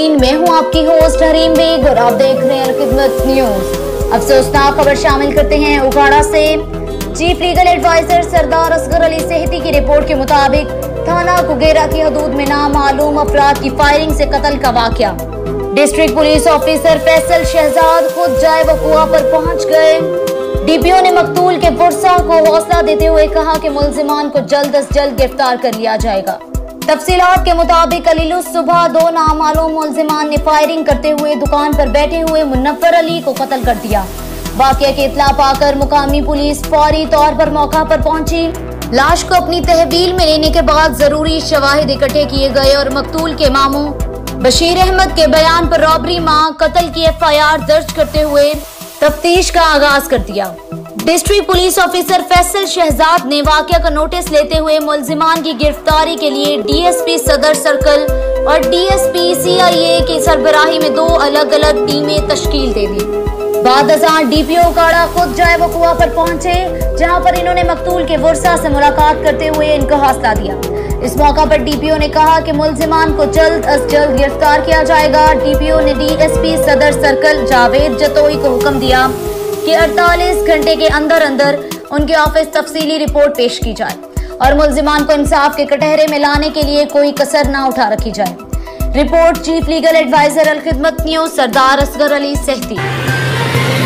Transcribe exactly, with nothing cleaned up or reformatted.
नाज़रीन, मैं हूं आपकी होस्ट हरीम बेग और आप देख रहे हैं अलखिदमत न्यूज। अफसोसनाक खबर शामिल करते हैं उकाड़ा से। Chief legal adviser Sardar Asghar Ali Sehti की रिपोर्ट के मुताबिक थाना कुगेरा की हदूद में नामालूम अफराद की फायरिंग से कत्ल का वाकया। District police officer Faisal Shahzad खुद जाए वकुआ पर पहुंच गए। डीपीओ ने मकतूल के पुरसा को हौसला देते हुए कहा कि मुल्जिमान को जल्द अज जल्द गिरफ्तार कर लिया जाएगा। तफसीलात के मुताबिक कलील सुबह दो नामालूम मुल्जिमान ने फायरिंग करते हुए दुकान पर बैठे हुए मुनव्वर अली को कत्ल कर दिया। वाकया की इत्तला पाकर मुकामी पुलिस फौरी तौर पर मौका पर पहुंची। लाश को अपनी तहवील में लेने के बाद जरूरी शवाहिद इकट्ठे किए गए और मकतूल के मामू बशीर अहमद के बयान पर रॉबरी मां कत्ल की एफ आई आर दर्ज करते हुए तफ्तीश का आगाज कर दिया। District police officer Faisal Shahzad ने वाकया का नोटिस लेते हुए मुल्जिमान की गिरफ्तारी के लिए डीएसपी सदर सर्कल और डीएसपी सीआईए की सरबराही में दो अलग अलग टीमें तश्कील दे दी। बाद अज़ां डीपीओ उकाड़ा खुद जाए वकुआ पर पहुंचे, जहां पर इन्होंने मकतूल के वर्सा से मुलाकात करते हुए इनको हौसला दिया। इस मौका पर डीपीओ ने कहा कि मुल्जिमान को जल्द अज जल्द गिरफ्तार किया जाएगा। डीपीओ ने डीएसपी सदर सर्कल जावेद जतोई को हुक्म दिया कि अड़तालीस घंटे के अंदर अंदर उनके ऑफिस तफसीली रिपोर्ट पेश की जाए और मुल्जिमान को इंसाफ के कटहरे में लाने के लिए कोई कसर ना उठा रखी जाए। Report chief legal adviser Alkhidmat news Sardar Asghar Ali सेहती।